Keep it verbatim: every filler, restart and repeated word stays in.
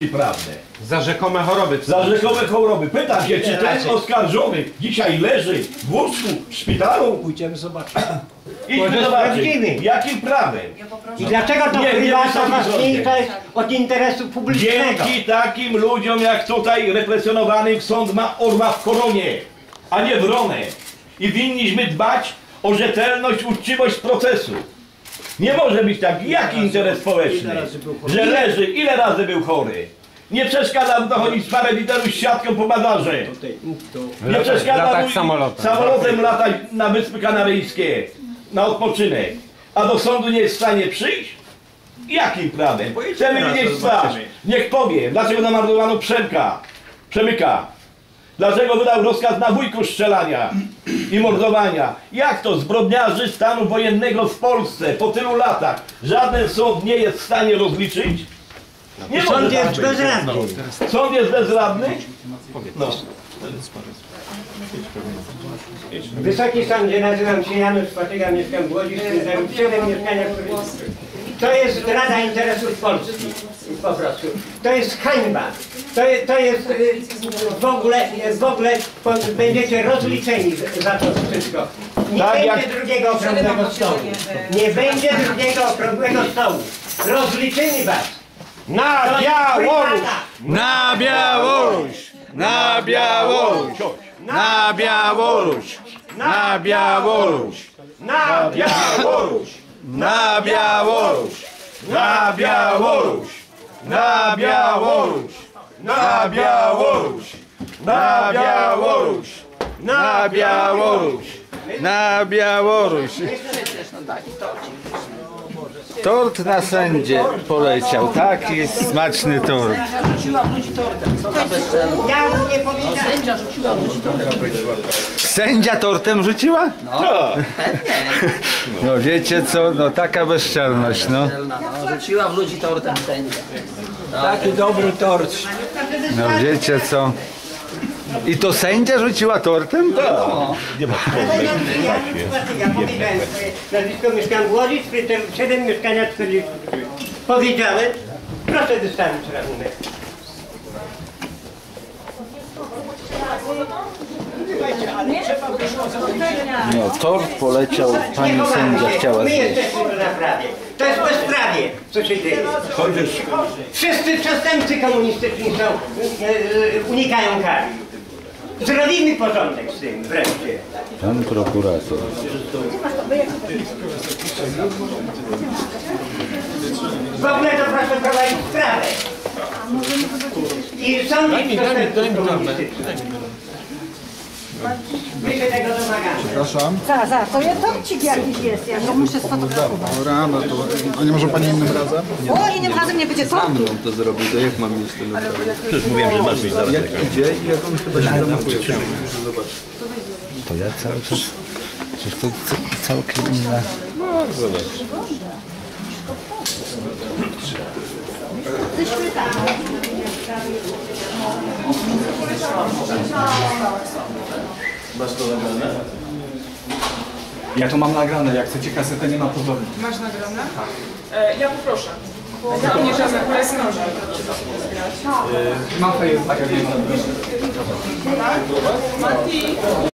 prawdę. Za rzekome choroby. Za rzekome choroby. Pytam się, czy ten oskarżony dzisiaj leży w łóżku w szpitalu? Pójdziemy zobaczyć. Idźmy zobaczyć. Jakim prawem? I dlaczego to Nie, nie prywatna wysoki ważniejsza jest od interesu publicznego? Dzięki takim ludziom jak tutaj represjonowanych sąd ma orła w koronie, a nie wronę. I winniśmy dbać o rzetelność, uczciwość procesu. Nie może być tak, jaki interes społeczny, że leży, ile razy był chory. Nie przeszkadza mu dochodzić parę literów z siatką po bazarze. Nie przeszkadza Latać mu samolotem. samolotem latać na Wyspy Kanaryjskie, na odpoczynek. A do sądu nie jest w stanie przyjść? Jakim prawem? Chcemy widzieć twarz. Niech powie, dlaczego namordowano Przemka, Przemyka. Dlaczego wydał rozkaz na wujku strzelania i mordowania? Jak to zbrodniarzy stanu wojennego w Polsce po tylu latach żaden sąd nie jest w stanie rozliczyć? Nie Sąd może tak jest być. bezradny. Sąd jest bezradny? No. Wysoki Sądzie, nazywam się Janusz Patyga, mieszkam w Łodzi, w siedem mieszkaniach. To jest zdrada interesów Polski, po prostu. To jest hańba. To, to jest y, w ogóle, w ogóle będziecie rozliczeni za to wszystko. Nie Tak będzie jak... drugiego okrągłego stołu. Nie będzie drugiego okrągłego stołu. Rozliczymy was. Na Białoruś! Na Białoruś! Na Białoruś! Na Białoruś! Na Białoruś! Na Białoruś! Na Białoruś! Na Białoruś! Na Białoruś! Na Białoruś! Na Białoruś! Na Białoruś! Na Białoruś! Tort na sędzie poleciał, taki smaczny tort. Rzuciłam ludzi tortem, co za bezczelność. Ja nie powiedziałem. Sędzia rzuciła ludzi tortem. Sędzia tortem rzuciła? No, pewnie. No wiecie co, no taka bezczelność, no. Bezczelna, no. Rzuciła w ludzi tortem sędzia. Taki dobry tort. No wiecie co. I to sędzia rzuciła tortem? No. Nie ma Ja powiedziałem swoje nazwisko, mieszkam w Łodzi, siedem mieszkania czterdzieści. Powiedziałem, proszę wystawić rachunek. No tort poleciał, pani sędzia chciała My zjeść. jesteśmy tu na prawie. To jest bezprawie, co się dzieje. Wszyscy przestępcy komunistyczni są, e, e, unikają kary. Zrobimy porządek z tym wreszcie. Pan prokurator. W ogóle to proszę prowadzić sprawę. I sądzić przestępców komunistycznych. My się tego domagamy. Przepraszam. Za, za, to jest torcik jakiś jest, ja go muszę sfotografować. Dobra, no to... A nie może pani innym razem? O, innym razem nie będzie tortu. to zrobił, to jak mam jeszcze na Przecież mówiłem, że masz mieć zaraz. Jak idzie i jak on chyba się zamkuje. Zobacz. To ja cały czas... Przecież to c- całkiem inna... Ja to mam nagrane, jak chcecie kasetę, nie ma problemu. Masz nagrane? Tak. E, ja poproszę. Ja nie żadne presy noże. Mapa jest taka, nie ma. Mati!